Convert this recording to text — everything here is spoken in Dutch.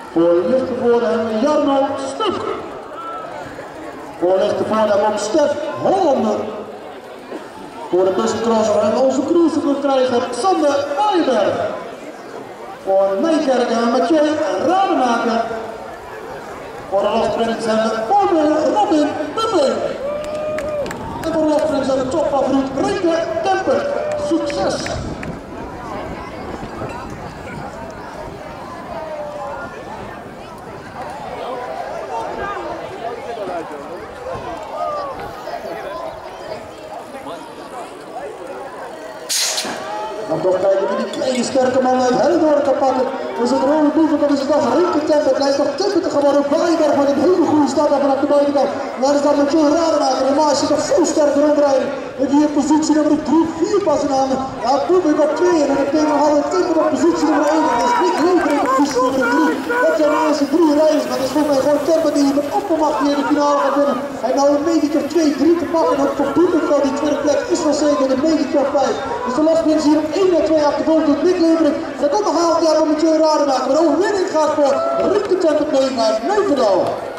Voor Lichtenvoorde Jarno Stuk. Voor Lichtenvoorde op Stef Hollander. Voor de bussencrosser en onze cruiserkrijger Sander Waaienberg. Voor Nijkerken Mathieu Rademaker. Voor de lofprins en de Robin Bubbling. En voor de lofprins en de topfavoriet Renke Kemper. Succes! Dan toch kijken wie die kleine sterke man uit Hellendoorn kan pakken. Dus het rode boeven, dan is het nog Renke Temper. Het lijkt nog Temper te gewoon op Waaienberg met een hele goede start vanaf de buitenkant. Daar is dan Mathieu Rademaker. En Maas zit nog veel sterker rondrijden. En hier positie nummer 3-4 pas in handen. Ja, Boebik op 2 en dan meteen nog altijd Temper op positie nummer 1. Dat is niet Lever in positie nummer 3. Dat zijn de eerste 3 rijders. Maar dat is volgens mij gewoon Temper die met oppermacht hier in de finale gaat winnen. Hij nou een metertje of 2-3 te pakken. En ook voor Boebik wel die tweede plek is wel zeker een metertje of 5. Dus de losprins hier op 1 en 2 achtervolgd door Nick Levering. Dat komt nog haalt jaar van Mathieu Rademaker. Maar de overwinning gaat voor Renke Temper uit Nijverdal.